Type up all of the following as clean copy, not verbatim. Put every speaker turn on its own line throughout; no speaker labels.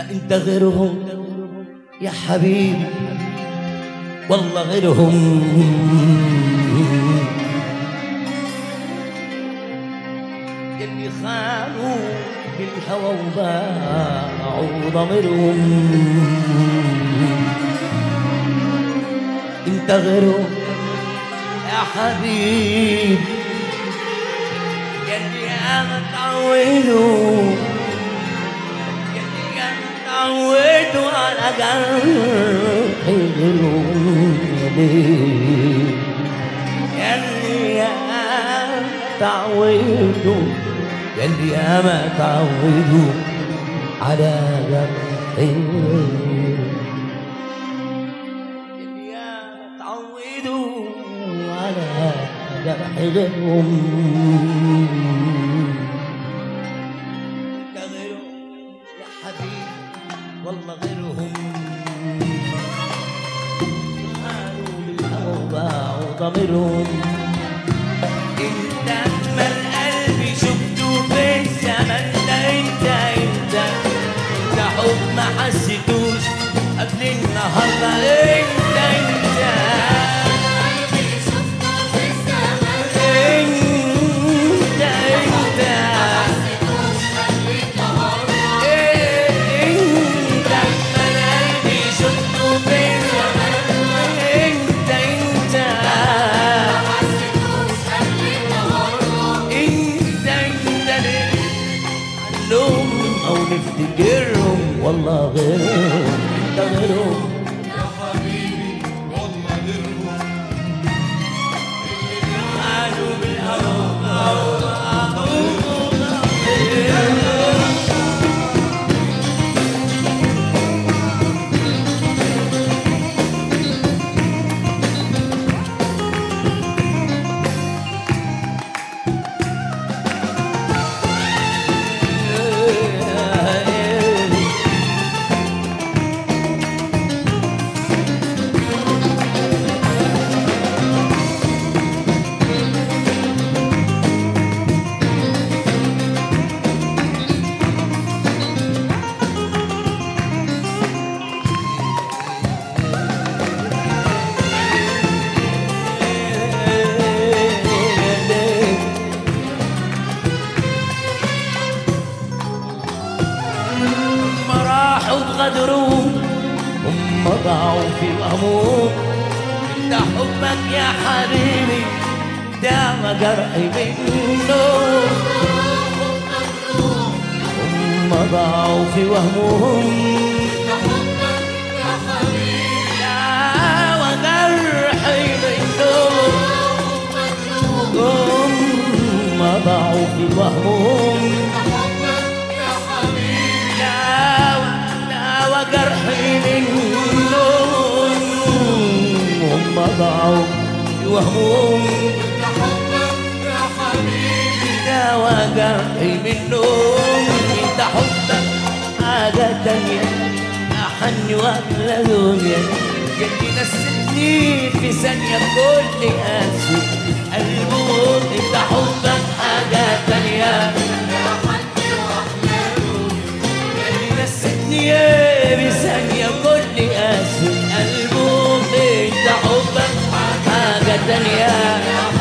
ما انت غيرهم يا حبيبي والله غيرهم، اللي خانوا بالهوى وباعوا ضميرهم. انت غيرهم يا حبيبي يلي انا تعودوا، يلي انا تعودوا على جرحي غيرهم. يلي انا تعودوا، يلي انا تعودوا على جرحي غيرهم. يلي انا تعودوا على جرح غيرهم. انت غيرهم يا حبيبي والله غيرهم، قالوا بالهوى وباعوا ضميرهم. انت اجمل قلبي شفته في الزمن ده، انت حب ما حسيتوش قبل النهارده. انت نفتكرهم والله غيرهم. انت غيرهم
يا حبيبي والله غيرهم، اللي
قالوا بالهوى غدروا هم ضاعوا في وهمهم. انت حبك يا حبيبي دام جرحي منه، هم ضاعوا في وهمهم.
انت حبك يا حبيبي
دام جرحي منه، هم ضاعوا في وهمهم. جرحي منهم هم ضاعوا وهمهم.
انت حبك يا حبيبي
دوا جرحي منهم. انت حبك حاجة تانية أحن وأغلى دنيا، يلي نسيتني في ثانية بكل قاسي قلبهم. انت حبك حاجة تانية بثانية كل قاسي قلبه. انت حبك حاجة تانية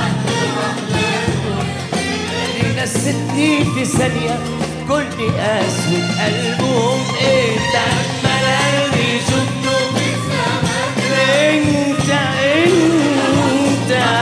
اللي نستني في ثانية كل قاسي قلبهم. انت أجمل قلبي شفته في الزمن. انت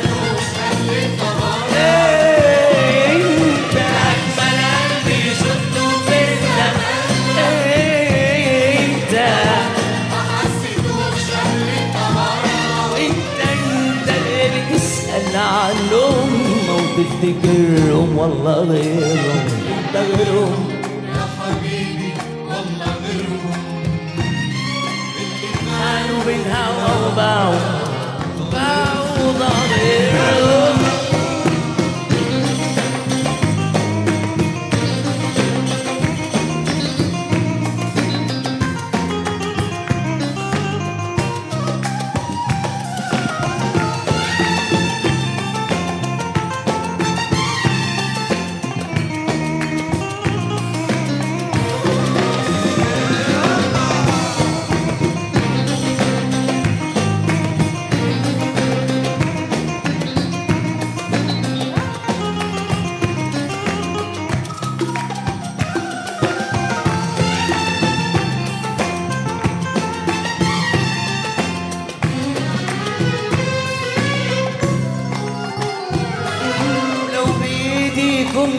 عنهم وتفتكرهم والله غيرهم. انت غيرهم
يا حبيبي والله غيرهم، اللي
كانوا بالهوى وباعوا ضميرهم.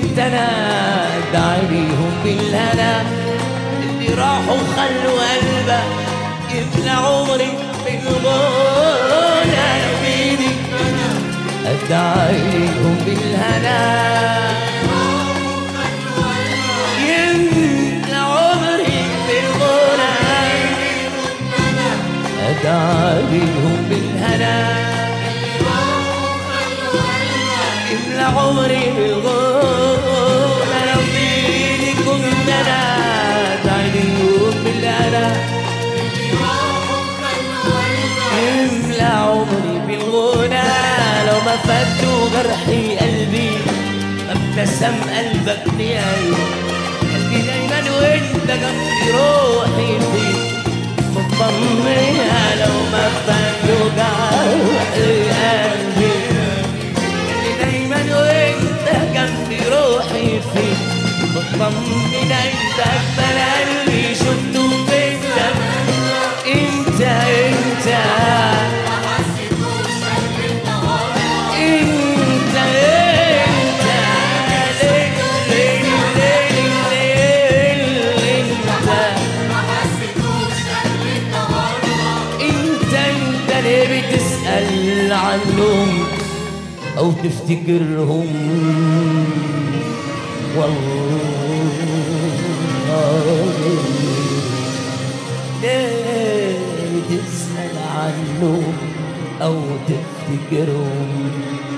كنت انا ادعي ليهم بالهنا اللي راحوا خلوا قلبك يملى عمري بالغنى لو بايدي ادعي ليهم بالهنا يملى عمري بالغنى ادعي ليهم بالهنا يملى عمري بالغنى لو بايدي كنت انا ادعي ليهم بالهنا يملى عمري بالغنى لو ما فاتوا جرحي قلبي ابتسم قلبك لقلبي قلبي دايما وانت جنبي روحي فيك مطمنة لو ما فاتوا جرحي قلبي قلبي دايما وانت جنبي روحي فيك مطمنة انت اجمل قلبي شفته فين انت انت بتسأل عنهم أو تفتكرهم والله ليه بتسأل عنهم أو تفتكرهم